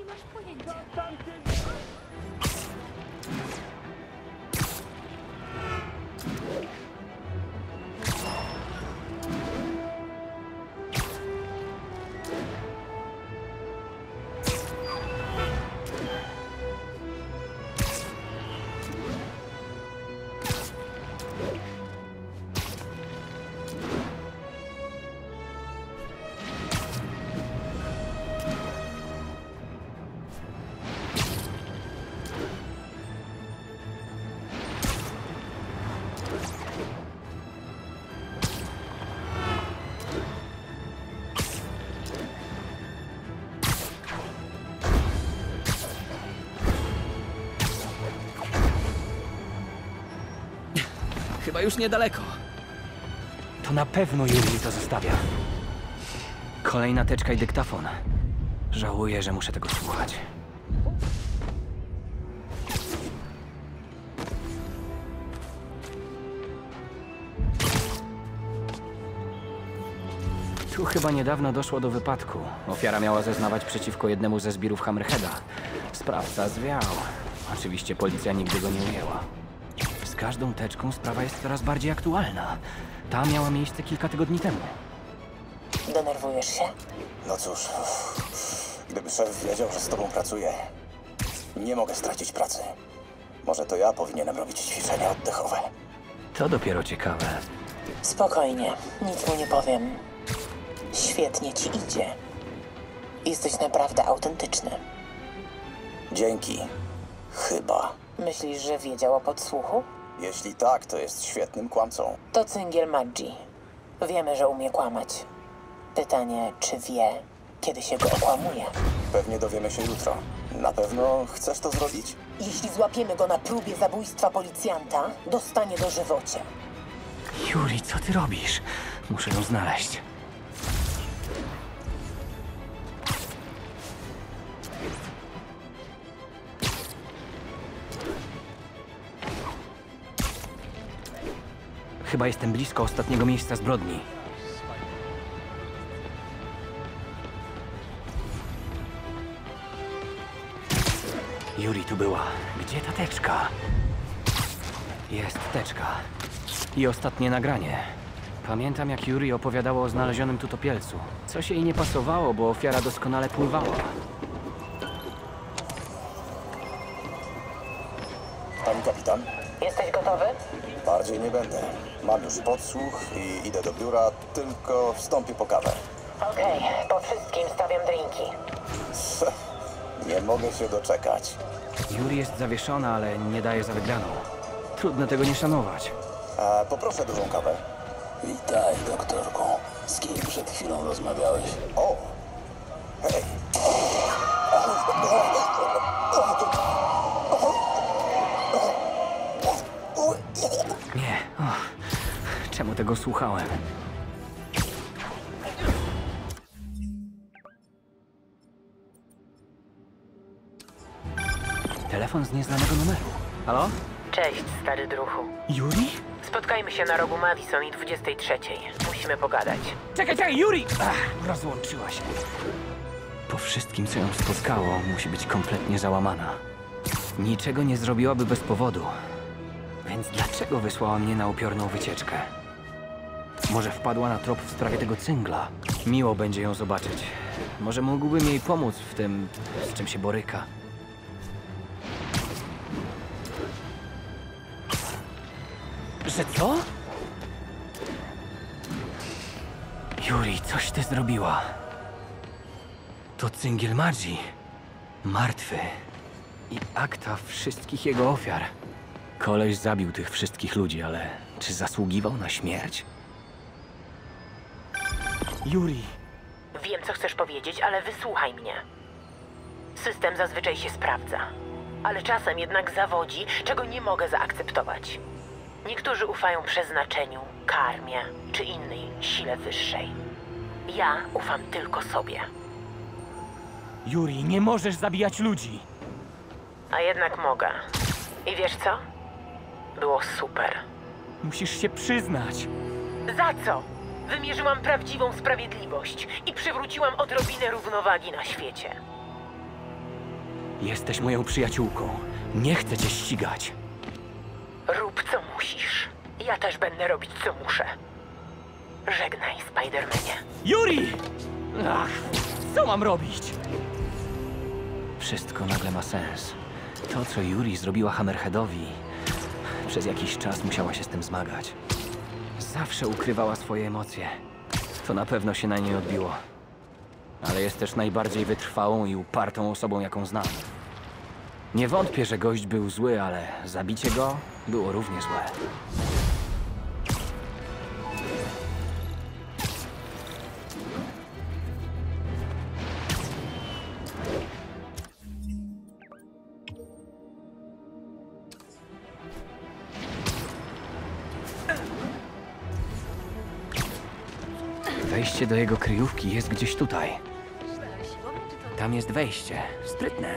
masz pojęcia. Chyba już niedaleko. To na pewno Yuri to zostawia. Kolejna teczka i dyktafon. Żałuję, że muszę tego słuchać. Tu chyba niedawno doszło do wypadku. Ofiara miała zeznawać przeciwko jednemu ze zbirów Hammerheada. Sprawca zwiał. Oczywiście policja nigdy go nie ujęła. Z każdą teczką sprawa jest coraz bardziej aktualna. Ta miała miejsce kilka tygodni temu. Denerwujesz się? No cóż, gdyby szef wiedział, że z tobą pracuję, nie mogę stracić pracy. Może to ja powinienem robić ćwiczenia oddechowe. To dopiero ciekawe. Spokojnie, nic mu nie powiem. Świetnie ci idzie. Jesteś naprawdę autentyczny. Dzięki. Chyba. Myślisz, że wiedział o podsłuchu? Jeśli tak, to jest świetnym kłamcą. To cyngiel Maggi. Wiemy, że umie kłamać. Pytanie, czy wie, kiedy się go okłamuje? Pewnie dowiemy się jutro. Na pewno chcesz to zrobić? Jeśli złapiemy go na próbie zabójstwa policjanta, dostanie dożywocie. Yuri, co ty robisz? Muszę ją znaleźć. Chyba jestem blisko ostatniego miejsca zbrodni. Yuri tu była. Gdzie ta teczka? Jest teczka. I ostatnie nagranie. Pamiętam, jak Yuri opowiadała o znalezionym tu topielcu. Coś jej nie pasowało, bo ofiara doskonale pływała. Pan kapitan? Jesteś gotowy? Bardziej nie będę. Mam już podsłuch i idę do biura, tylko wstąpię po kawę. Okej, po wszystkim stawiam drinki. Nie mogę się doczekać. Yuri jest zawieszona, ale nie daje za wygraną. Trudno tego nie szanować. A poproszę dużą kawę. Witaj, doktorku. Z kim przed chwilą rozmawiałeś? O! Hej! Nie. Czemu tego słuchałem? Telefon z nieznanego numeru. Halo? Cześć, stary druhu. Yuri? Spotkajmy się na rogu Madison i 23. Musimy pogadać. Czekaj, Yuri! Rozłączyła się. Po wszystkim, co ją spotkało, musi być kompletnie załamana. Niczego nie zrobiłaby bez powodu. Więc dlaczego wysłała mnie na upiorną wycieczkę? Może wpadła na trop w sprawie tego cyngla. Miło będzie ją zobaczyć. Może mógłbym jej pomóc w tym, z czym się boryka. Że co? Yuri, coś ty zrobiła. To cyngiel Maggi. Martwy. I akta wszystkich jego ofiar. Koleś zabił tych wszystkich ludzi, ale czy zasługiwał na śmierć? Yuri. Wiem, co chcesz powiedzieć, ale wysłuchaj mnie. System zazwyczaj się sprawdza, ale czasem jednak zawodzi, czego nie mogę zaakceptować. Niektórzy ufają przeznaczeniu, karmie czy innej sile wyższej. Ja ufam tylko sobie. Yuri, nie możesz zabijać ludzi. A jednak mogę. I wiesz co? Było super. Musisz się przyznać. Za co? Wymierzyłam prawdziwą sprawiedliwość i przywróciłam odrobinę równowagi na świecie. Jesteś moją przyjaciółką. Nie chcę cię ścigać. Rób co musisz. Ja też będę robić co muszę. Żegnaj, Spidermanie. Yuri! Ach, co mam robić? Wszystko nagle ma sens. To, co Yuri zrobiła Hammerheadowi, przez jakiś czas musiała się z tym zmagać. Zawsze ukrywała swoje emocje. To na pewno się na niej odbiło. Ale jest też najbardziej wytrwałą i upartą osobą, jaką znam. Nie wątpię, że gość był zły, ale zabicie go było równie złe. Wejście do jego kryjówki jest gdzieś tutaj. Tam jest wejście. Sprytne.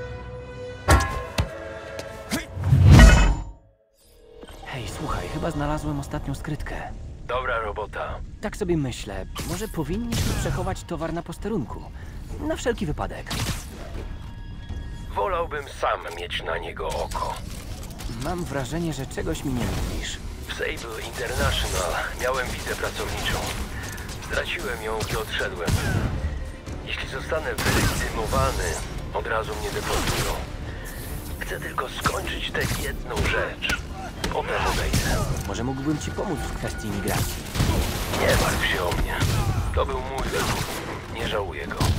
Hej, słuchaj, chyba znalazłem ostatnią skrytkę. Dobra robota. Tak sobie myślę, może powinniśmy przechować towar na posterunku. Na wszelki wypadek. Wolałbym sam mieć na niego oko. Mam wrażenie, że czegoś mi nie mówisz. W Sable International miałem wizę pracowniczą. Straciłem ją, gdy odszedłem. Jeśli zostanę wylegitymowany, od razu mnie deportują. Chcę tylko skończyć tę jedną rzecz. Potem odejdę. Może mógłbym ci pomóc w kwestii imigracji. Nie martw się o mnie. To był mój wybór. Nie żałuję go.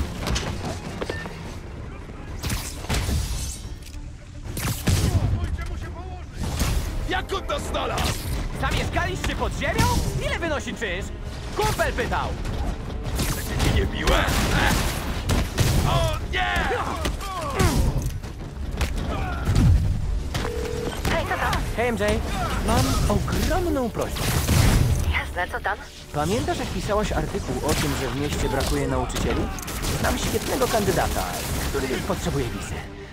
Jak on nas znalazł? Zamieszkaliście pod ziemią? Ile wynosi czynsz? Kumpel pytał! Nie biłem? O nie! Hej, co tam? Hej MJ, mam ogromną prośbę. Jasne, co tam? Pamiętasz, jak pisałaś artykuł o tym, że w mieście brakuje nauczycieli? Znam świetnego kandydata, który potrzebuje wizy.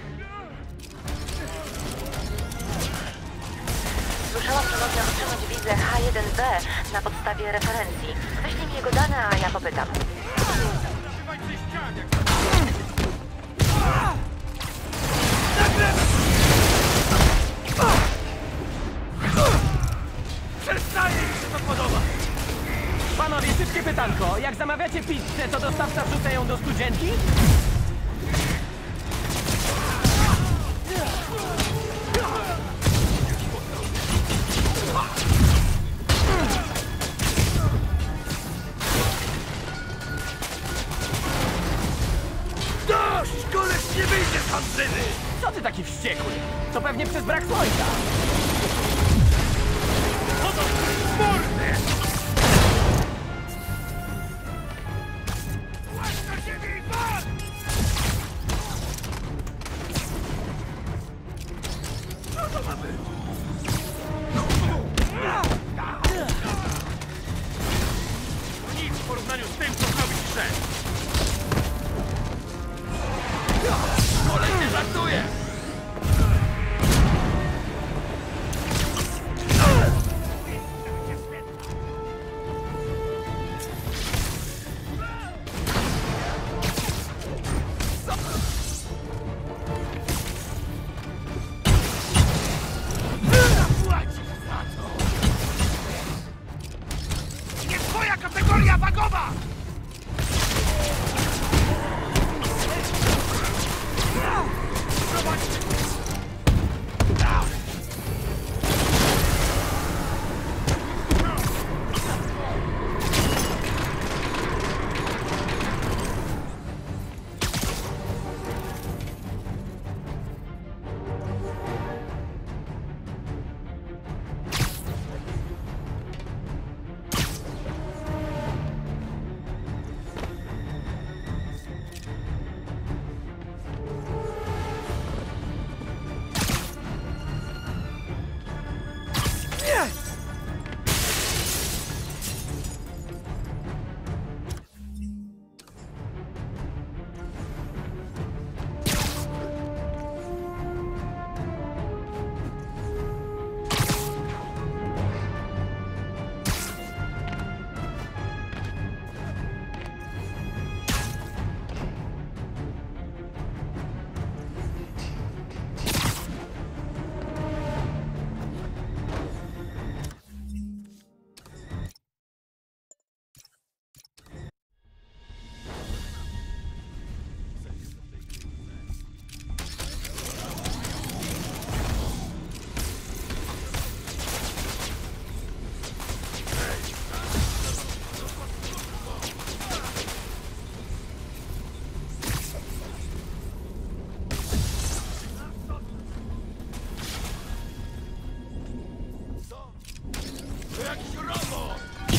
Słyszałam, że można otrzymać wizę H1B na podstawie referencji. Wyślij mi jego dane, a ja popytam. Przestaje mi się to podobać! Panowie, szybkie pytanko. Jak zamawiacie pizzę, to dostawca wrzuca ją do studzienki? Dość! Koleś nie wyjdzie z handzyny! Co ty taki wściekły? To pewnie przez brak słońca. Oto mordy! Łaz na ziemię i pal! Co to ma być? Nic w porównaniu z tym, co zrobić Szef. Kolej nie żartuje! Nie twoja kategoria wagowa!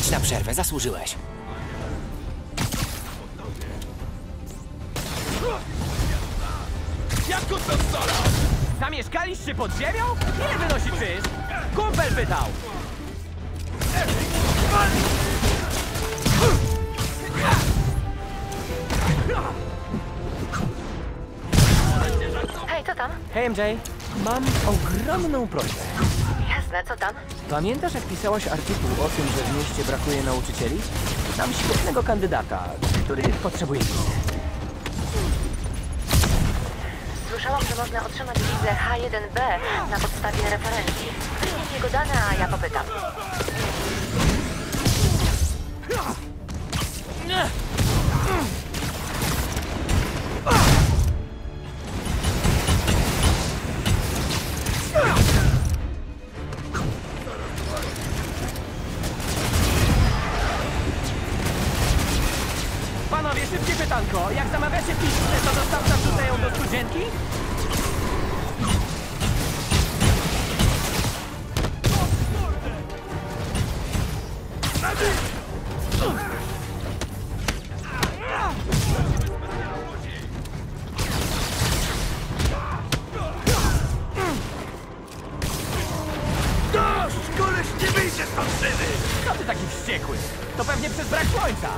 Idź na przerwę, zasłużyłeś. Jak to stola? Zamieszkaliście pod ziemią? Ile wynosi czynsz? Kumpel pytał! Hej, co tam? Hej MJ, mam ogromną prośbę. Jasne, co tam? Pamiętasz, jak pisałaś artykuł o tym, że w mieście brakuje nauczycieli? Mam świetnego kandydata, który potrzebuje wizy. Słyszałam, że można otrzymać wizę H1B na podstawie referencji. Wyślij jego dane, a ja popytam. Panowie, szybkie pytanko. Jak zamawiacie pizzę, to dostawca wrzuca ją do studzienki? Dość! Koleś nie wyjdzie stąd żywy! Co ty taki wściekły? To pewnie przez brak słońca.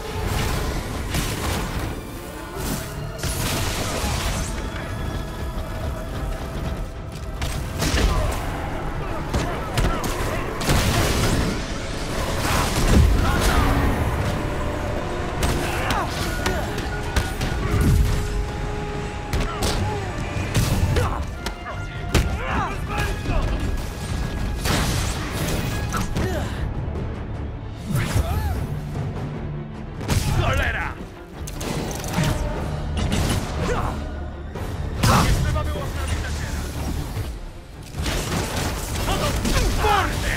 Cholera! Nie trzeba było z nami zacierać. No to mordę!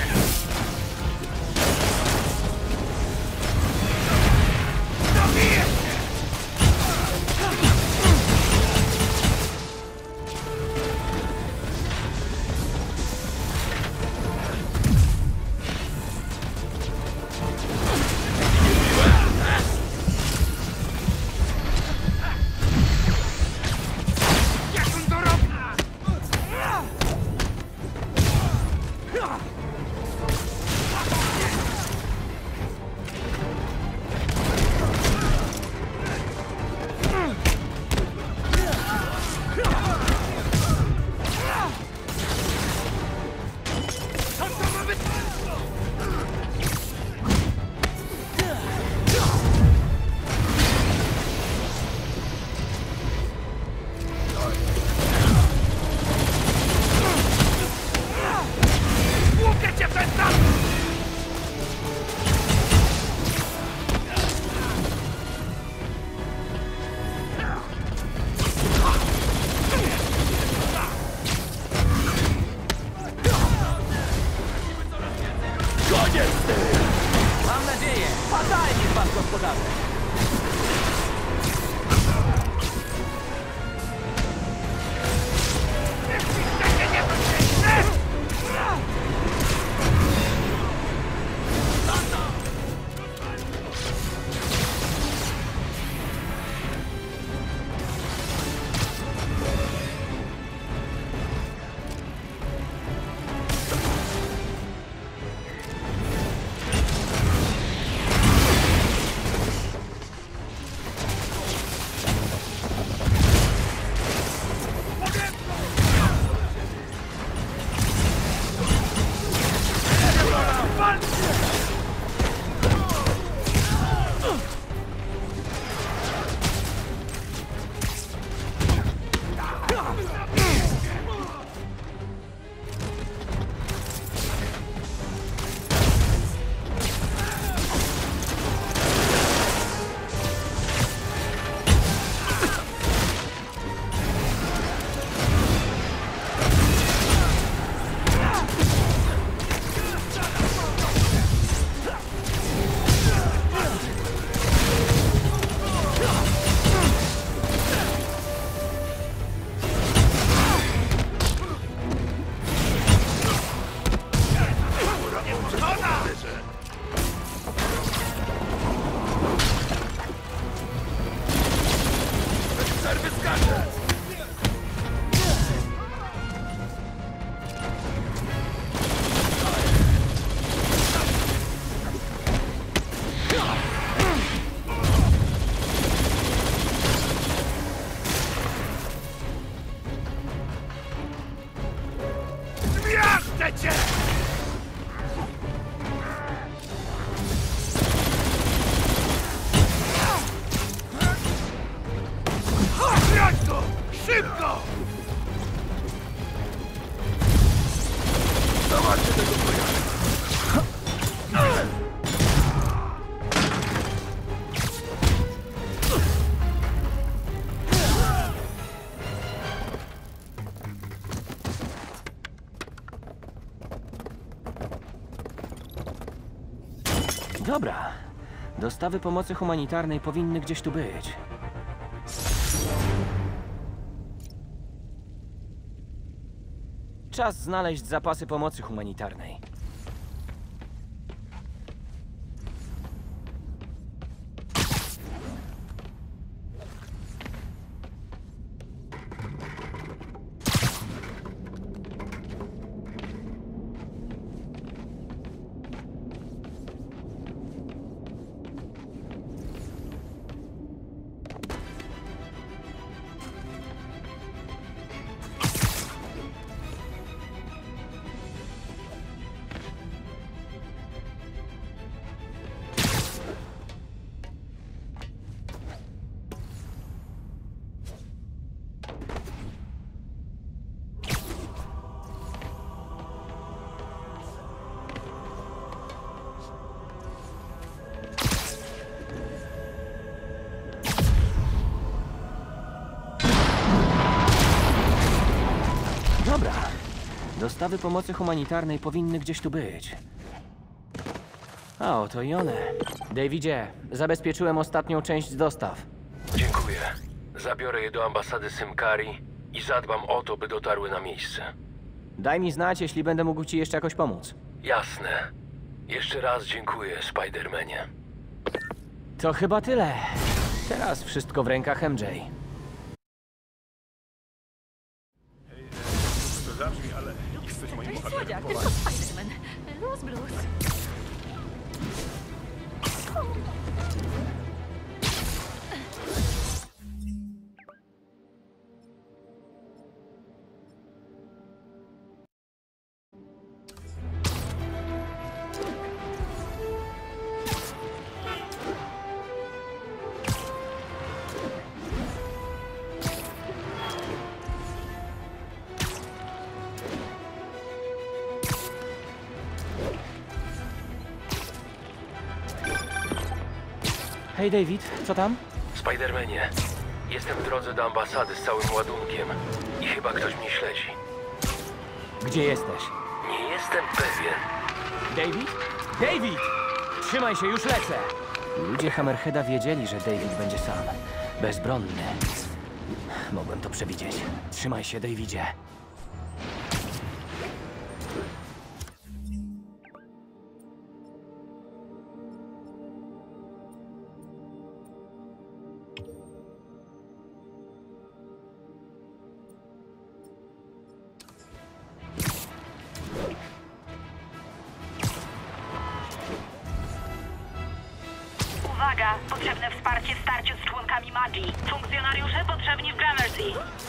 Zabiję cię! Jak on to robi? Co to ma być? Łukę cię przez nas! Koniec! Mam nadzieję. Fatalnie z was, gospodarze. Dobra. Dostawy pomocy humanitarnej powinny gdzieś tu być. Czas znaleźć zapasy pomocy humanitarnej. Dobra. Dostawy pomocy humanitarnej powinny gdzieś tu być. A oto i one. Davidzie, zabezpieczyłem ostatnią część dostaw. Dziękuję. Zabiorę je do ambasady Symkari i zadbam o to, by dotarły na miejsce. Daj mi znać, jeśli będę mógł ci jeszcze jakoś pomóc. Jasne. Jeszcze raz dziękuję, Spider-Manie. To chyba tyle. Teraz wszystko w rękach MJ. To zabrzmi, ale jesteś moim bohaterem. Słodziak, tylko Spider-Man. Luz blues. Hej David, co tam? Spider-Manie, jestem w drodze do ambasady z całym ładunkiem i chyba ktoś mnie śledzi. Gdzie jesteś? Nie jestem pewien. David? David! Trzymaj się, już lecę! Ludzie Hammerheada wiedzieli, że David będzie sam. Bezbronny. Mogłem to przewidzieć. Trzymaj się, Davidzie. Uwaga! Potrzebne wsparcie w starciu z członkami magii. Funkcjonariusze potrzebni w Gramercy.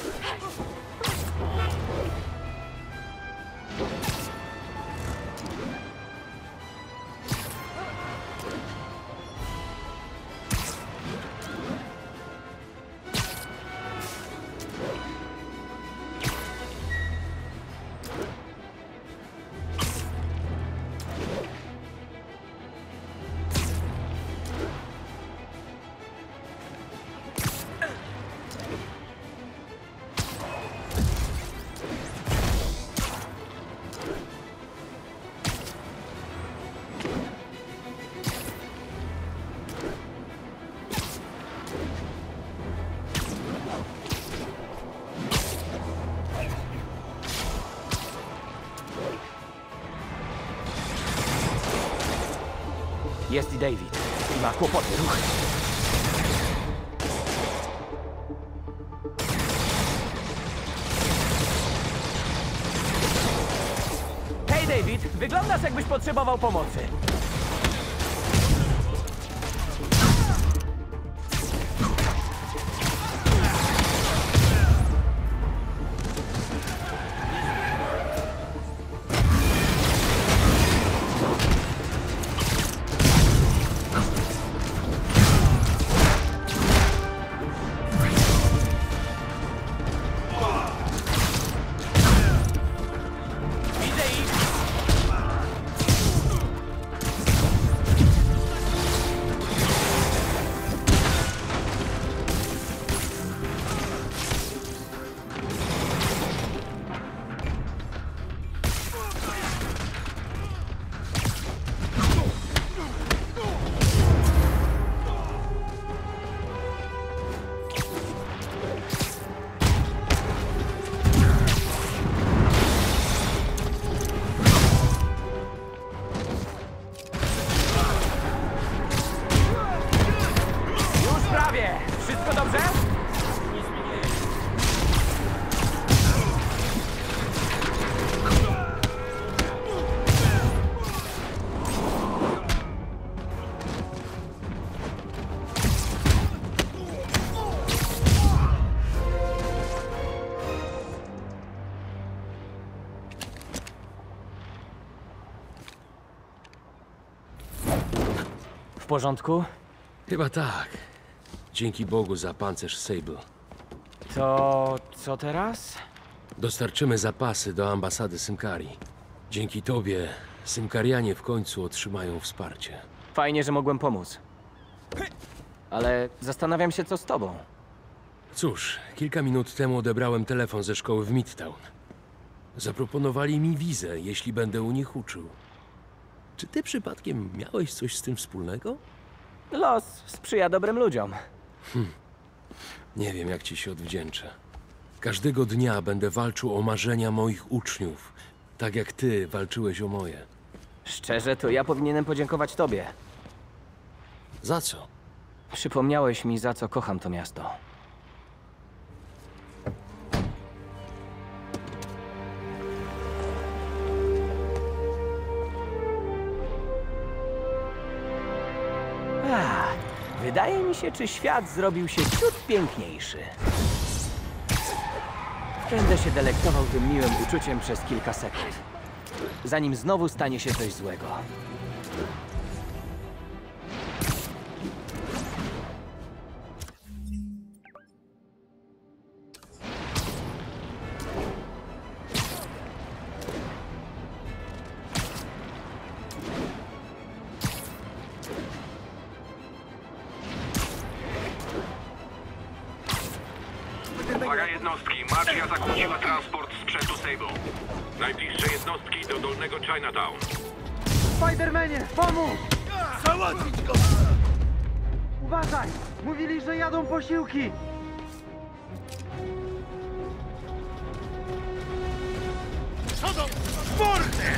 Jest i David. I ma kłopoty, ruchy. Hej David, wyglądasz jakbyś potrzebował pomocy. w porządku? Chyba tak. Dzięki Bogu za pancerz Sable. To co teraz? Dostarczymy zapasy do ambasady Symkarii. Dzięki tobie Symkarianie w końcu otrzymają wsparcie. Fajnie, że mogłem pomóc. Ale zastanawiam się, co z tobą. Cóż, kilka minut temu odebrałem telefon ze szkoły w Midtown. Zaproponowali mi wizę, jeśli będę u nich uczył. Czy ty przypadkiem miałeś coś z tym wspólnego? Los sprzyja dobrym ludziom. Nie wiem, jak ci się odwdzięczę. Każdego dnia będę walczył o marzenia moich uczniów, tak jak ty walczyłeś o moje. Szczerze, to ja powinienem podziękować tobie. Za co? Przypomniałeś mi, za co kocham to miasto. Wydaje mi się, czy świat zrobił się ciut piękniejszy. Będę się delektował tym miłym uczuciem przez kilka sekund, zanim znowu stanie się coś złego. Uwaga jednostki, Magia zakłóciła transport sprzętu Sable. Najbliższe jednostki do dolnego Chinatown. Spidermanie, pomóż! Załatwić go! Uważaj! Mówili, że jadą posiłki! Chodzą! Mordę!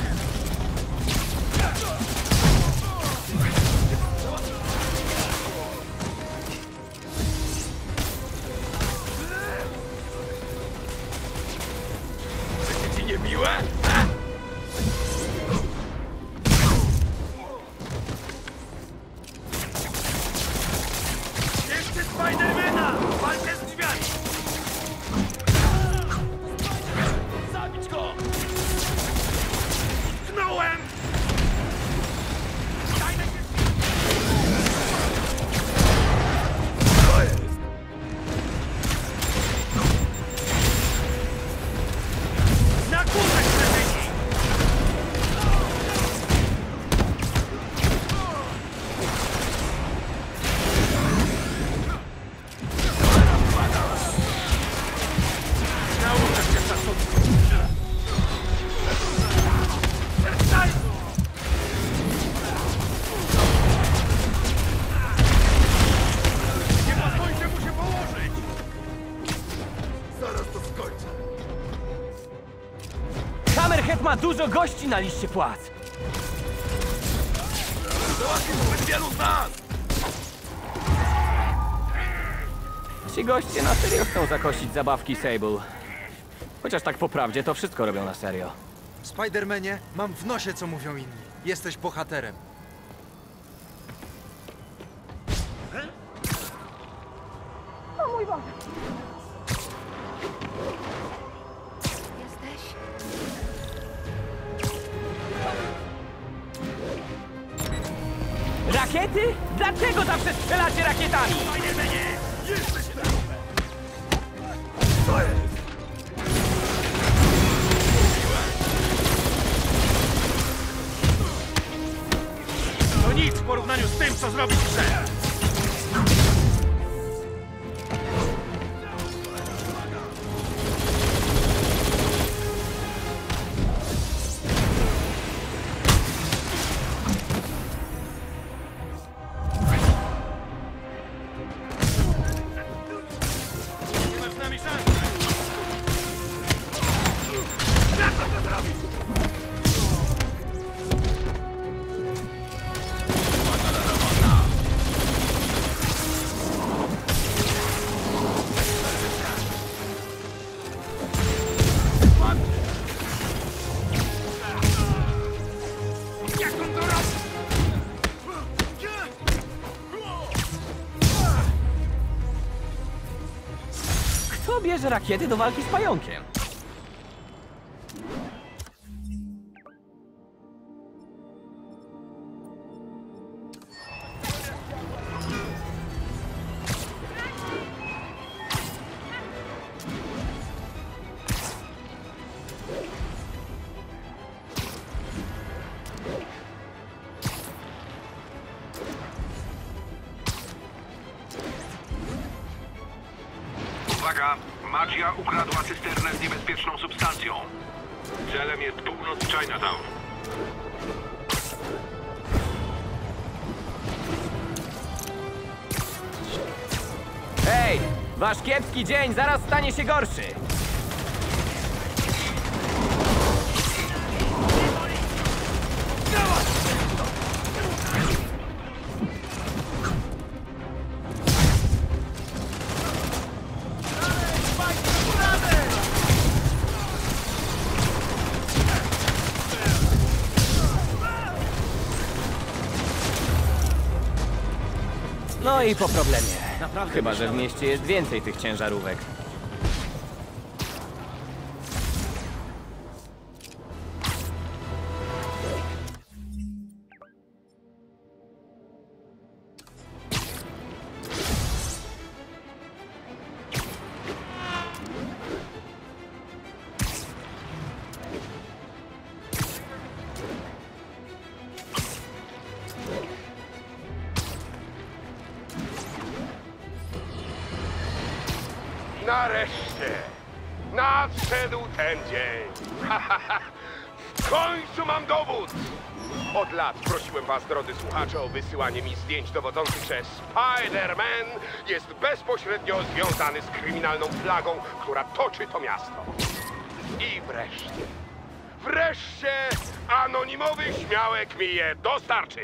Będzie ci niemiłe? Jeszcze Spidermana! Walczę z drzwiami! Zabić go! Tknąłem! Daj na się! Co jest? Na górę, kretyni! Nauczę się szacunku! Przestań! Nie pozwólcie mu się położyć! Zaraz to skończę! Hammerhead ma dużo gości na liście płac. Załatwił zbyt wielu z nas! Ci goście na serio chcą zakościć zabawki Sable. Chociaż tak po prawdzie, to wszystko robią na serio. Spidermanie, mam w nosie, co mówią inni. Jesteś bohaterem. Jesteś? Rakiety? Dlaczego zawsze strzelacie rakietami? Spidermanie! Jeszcze się trochę! Co jest? To nic w porównaniu z tym, co zrobić chcę! Nie masz z nami szans! Jak to zrobić? Jak on to robi? Kto bierze rakiety do walki z pająkiem? Mafia ukradła cysternę z niebezpieczną substancją. Celem jest północ Chinatown. Hej! Wasz kiepski dzień zaraz stanie się gorszy! No i po problemie. Chyba że w mieście jest więcej tych ciężarówek. Nareszcie! Nadszedł ten dzień! W końcu mam dowód! Od lat prosiłem was, drodzy słuchacze, o wysyłanie mi zdjęć dowodzących, że Spider-Man jest bezpośrednio związany z kryminalną flagą, która toczy to miasto. I wreszcie anonimowy śmiałek mi je dostarczy!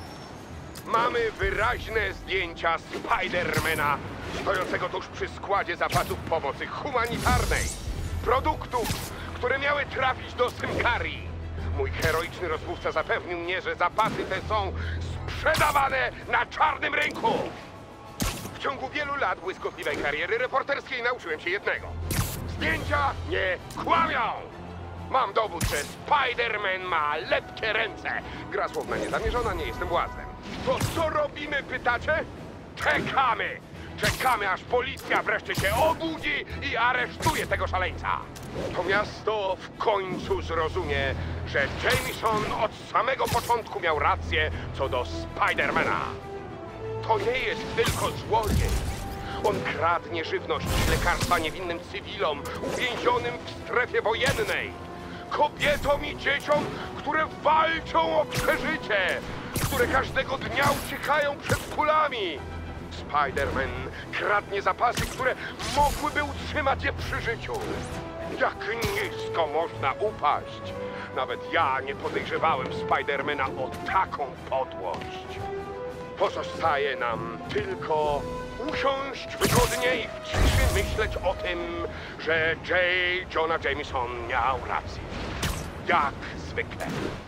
Mamy wyraźne zdjęcia Spidermana stojącego tuż przy składzie zapasów pomocy humanitarnej. Produktów, które miały trafić do Symkarii. Mój heroiczny rozmówca zapewnił mnie, że zapasy te są sprzedawane na czarnym rynku. W ciągu wielu lat błyskotliwej kariery reporterskiej nauczyłem się jednego. Zdjęcia nie kłamią! Mam dowód, że Spider-Man ma lepkie ręce. Gra słowna niezamierzona, nie jestem błaznem. To co robimy, pytacie? Czekamy! Czekamy, aż policja wreszcie się obudzi i aresztuje tego szaleńca. To miasto w końcu zrozumie, że Jameson od samego początku miał rację co do Spidermana. To nie jest tylko złodziej. On kradnie żywność i lekarstwa niewinnym cywilom uwięzionym w strefie wojennej. Kobietom i dzieciom, które walczą o przeżycie, które każdego dnia uciekają przed kulami. Spider-Man kradnie zapasy, które mogłyby utrzymać je przy życiu. Jak nisko można upaść. Nawet ja nie podejrzewałem Spider-Mana o taką podłość. Pozostaje nam tylko usiąść wygodnie i w ciszy myśleć o tym, że J. Jonah Jameson miał rację. Jak zwykle.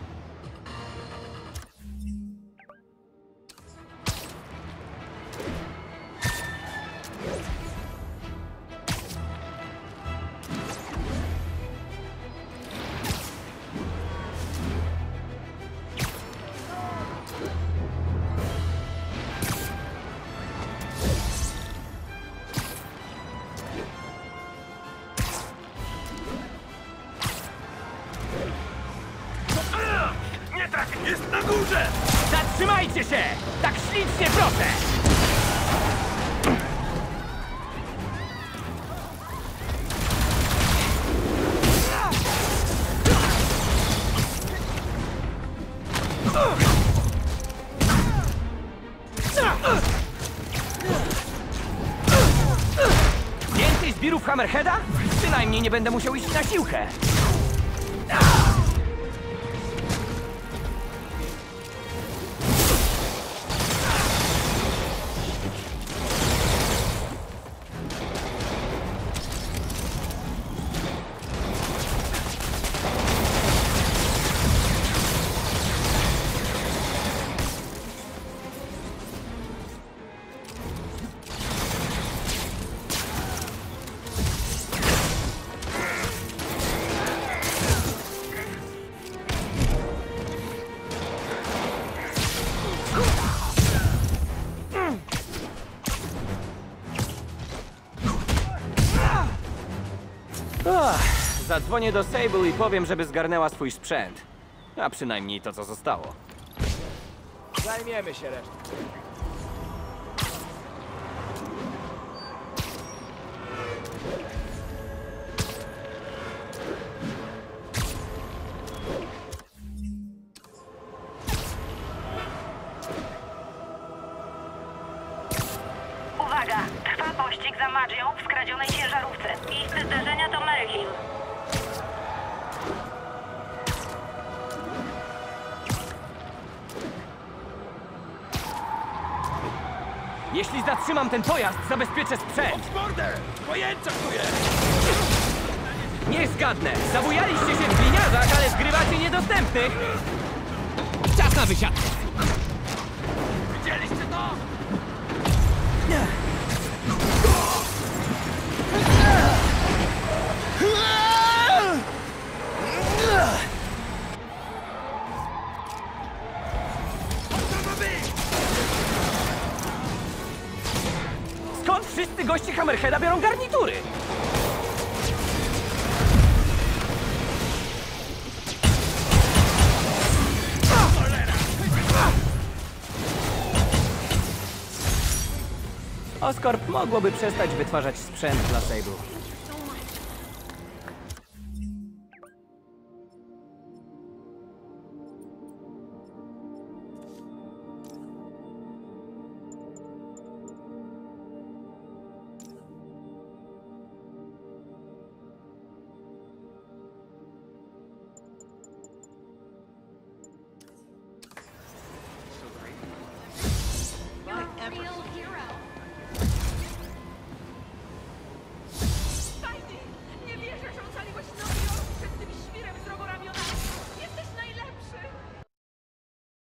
Jest na górze! Zatrzymajcie się! Tak ślicznie, proszę! Więcej zbirów Hammerheada? Przynajmniej nie będę musiał iść na siłkę. Zadzwonię do Sable i powiem, żeby zgarnęła swój sprzęt. A przynajmniej to, co zostało. Zajmiemy się resztą. pobiegł za Magią w skradzionej ciężarówce. Miejsce zdarzenia to Maryhill. Jeśli zatrzymam ten pojazd, zabezpieczę sprzęt! Mordę! Pojęcia czuję! Nie zgadnę! Zabujaliście się w gliniarzach, ale zgrywacie niedostępnych! Czas na wysiadkę! Widzieliście to? Skąd wszyscy goście Hammerheada biorą garnitury? Oscorp mogłoby przestać wytwarzać sprzęt dla Sable.